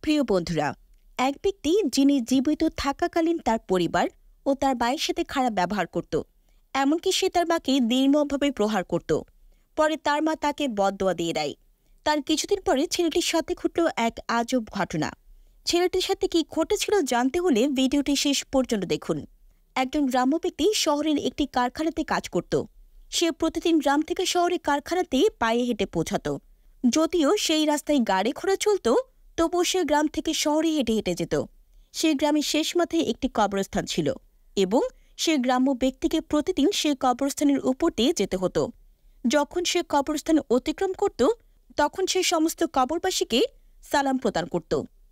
প্রিয় বন্ধুরা, এক ব্যক্তি যিনি জীবিত থাকাকালীন তার পরিবার ও তার ভাইয়ের সাথে খারাপ ব্যবহার করত, এমনকি সে তার মাকে নির্মমভাবে প্রহার করত। পরে তার মা তাকে বদদোয়া দিয়ে দেয়। তার কিছুদিন পরে ছেলেটির সাথে ঘটল এক আজব ঘটনা। ছেলেটির সাথে কি ঘটেছিল জানতে হলে ভিডিওটি শেষ পর্যন্ত দেখুন। একজন গ্রাম্য ব্যক্তি শহরের একটি কারখানাতে কাজ করত। সে প্রতিদিন গ্রাম থেকে শহরের কারখানাতে পায়ে হেঁটে পৌঁছাত। যদিও সেই রাস্তায় গাড়ি ঘোড়া চলত, তবুও সে গ্রাম থেকে শহরে হেঁটে হেঁটে যেত। সে গ্রামের শেষ মাথায় একটি কবরস্থান ছিল এবং সে গ্রাম্য ব্যক্তিকে প্রতিদিন সে কবরস্থানের উপর দিয়ে যেতে হতো। যখন সে কবরস্থান অতিক্রম করত, তখন সে সমস্ত কবরবাসীকে সালাম প্রদান করত।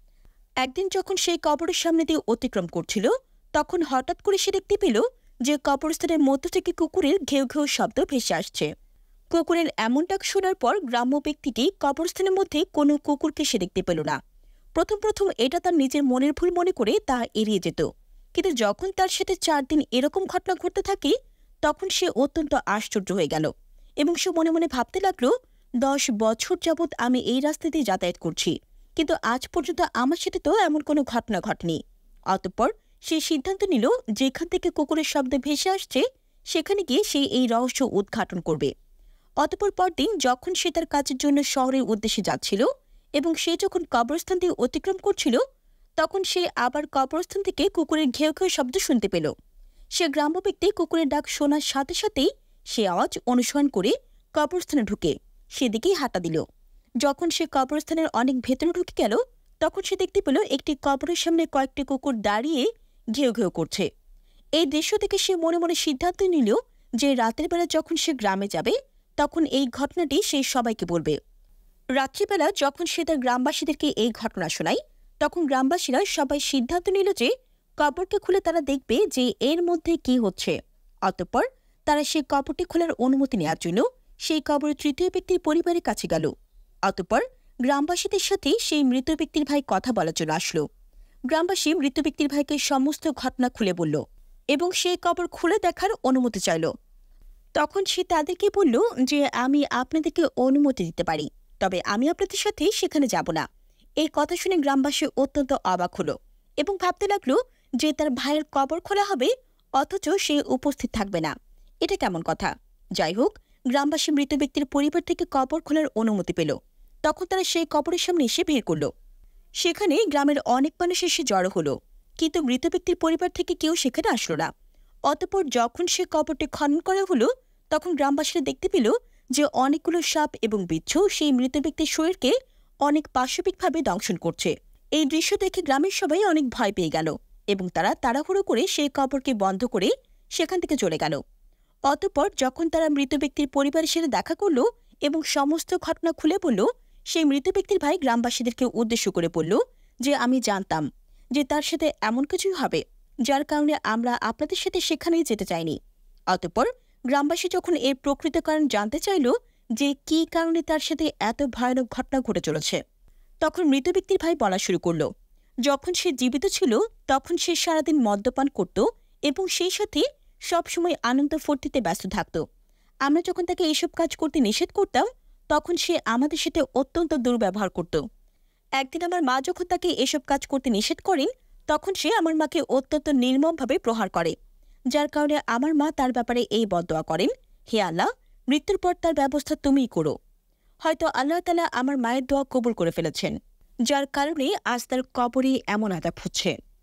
একদিন যখন সেই কবরের সামনে দিয়ে অতিক্রম করছিল, তখন হঠাৎ করে সে দেখতে পেল যে কবরস্থানের মধ্য থেকে কুকুরের ঘেউ ঘেউ শব্দ ভেসে আসছে। কুকুরের এমন ডাক শোনার পর গ্রাম্য ব্যক্তিটি কবরস্থানের মধ্যে কোনো কুকুরকে সে দেখতে পেল না। প্রথম প্রথম এটা তার নিজের মনের ভুল মনে করে তা এড়িয়ে যেত, কিন্তু যখন তার সাথে 4 দিন এরকম ঘটনা ঘটতে থাকে, তখন সে অত্যন্ত আশ্চর্য হয়ে গেল এবং সে মনে মনে ভাবতে লাগলো, 10 বছর যাবৎ আমি এই রাস্তা দিয়ে যাতায়াত করছি, কিন্তু আজ পর্যন্ত আমার সাথে তো এমন কোনো ঘটনা ঘটেনি। অতঃপর সে সিদ্ধান্ত নিল, যেখান থেকে কুকুরের শব্দ ভেসে আসছে সেখানে গিয়ে সে এই রহস্য উদ্ঘাটন করবে। অতঃপর পরদিন যখন সে তার কাজের জন্য শহরের উদ্দেশ্যে যাচ্ছিল এবং সে যখন কবরস্থান দিয়ে অতিক্রম করছিল, তখন সে আবার কবরস্থান থেকে কুকুরের ঘেউ ঘেউ শব্দ শুনতে পেল। সে গ্রাম্য ব্যক্তি কুকুরের ডাক শোনার সাথে সাথেই সে আওয়াজ অনুসরণ করে কবরস্থানে ঢুকে সেদিকেই হাঁটা দিল। যখন সে কবরস্থানের অনেক ভেতরে ঢুকে গেল, তখন সে দেখতে পেল একটি কবরের সামনে কয়েকটি কুকুর দাঁড়িয়ে ঘেউ ঘেউ করছে। এই দৃশ্য থেকে সে মনে মনে সিদ্ধান্ত নিল যে রাতের বেলা যখন সে গ্রামে যাবে, তখন এই ঘটনাটি সে সবাইকে বলবে। রাত্রিবেলা যখন সে তার গ্রামবাসীদেরকে এই ঘটনা শোনায়, তখন গ্রামবাসীরা সবাই সিদ্ধান্ত নিল যে কবরকে খুলে তারা দেখবে যে এর মধ্যে কি হচ্ছে। অতঃপর তারা সেই কবরটি খোলার অনুমতি নেওয়ার জন্য সেই কবরের তৃতীয় ব্যক্তির পরিবারের কাছে গেল। অতঃপর গ্রামবাসীদের সাথে সেই মৃত ব্যক্তির ভাই কথা বলার জন্য আসলো। গ্রামবাসী মৃত ব্যক্তির ভাইকে সমস্ত ঘটনা খুলে বলল এবং সেই কবর খুলে দেখার অনুমতি চাইল। তখন সে তাদেরকে বলল যে আমি আপনাদেরকে অনুমতি দিতে পারি, তবে আমি আপনাদের সাথে সেখানে যাব না। এই কথা শুনে গ্রামবাসী অত্যন্ত অবাক হলো এবং ভাবতে লাগলো যে তার ভাইয়ের কবর খোলা হবে অথচ সে উপস্থিত থাকবে না। এটা কেমন কথা? যাই হোক, গ্রামবাসী মৃত ব্যক্তির পরিবার থেকে কবর খোলার অনুমতি পেল। তখন তারা সেই কবরের সামনে এসে ভিড় করল। সেখানে গ্রামের অনেক মানুষ এসে জড়ো হলো, কিন্তু মৃত ব্যক্তির পরিবার থেকে কেউ সেখানে আসলো না। অতঃপর যখন সে কবরটি খনন করা হলো, তখন গ্রামবাসীরা দেখতে পেল যে অনেকগুলো সাপ এবং বিচ্ছু সেই মৃত ব্যক্তির শরীরকে অনেক পাশবিকভাবে দংশন করছে। এই দৃশ্য দেখে গ্রামের সবাই অনেক ভয় পেয়ে গেল এবং তারা তাড়াহুড়ো করে সেই কবরকে বন্ধ করে সেখান থেকে চলে গেল। অতঃপর যখন তারা মৃত ব্যক্তির পরিবারের সাথে দেখা করল এবং সমস্ত ঘটনা খুলে বলল, সেই মৃত ব্যক্তির ভাই গ্রামবাসীদেরকে উদ্দেশ্য করে বলল যে আমি জানতাম যে তার সাথে এমন কিছুই হবে, যার কারণে আমরা আপনাদের সাথে সেখানেই যেতে চাইনি। অতঃপর গ্রামবাসী যখন এর প্রকৃত কারণ জানতে চাইল যে কী কারণে তার সাথে এত ভয়ানক ঘটনা ঘটে চলেছে, তখন মৃত ব্যক্তির ভাই বলা শুরু করল, যখন সে জীবিত ছিল তখন সে সারাদিন মদ্যপান করত এবং সেই সাথে সবসময় আনন্দ ফুর্তিতে ব্যস্ত থাকত। আমরা যখন তাকে এইসব কাজ করতে নিষেধ করতাম, তখন সে আমাদের সাথে অত্যন্ত দুর্ব্যবহার করত। একদিন আমার মা যখন তাকে এসব কাজ করতে নিষেধ করেন, তখন সে আমার মাকে অত্যন্ত নির্মমভাবে প্রহার করে, যার কারণে আমার মা তার ব্যাপারে এই বদদোয়া করেন, হে আল্লাহ, মৃত্যুর পর তার ব্যবস্থা তুমিই করো। হয়তো আল্লাহ তাআলা আমার মায়ের দোয়া কবুল করে ফেলেছেন, যার কারণে আজ তার কবরে এমন আযাব হচ্ছে।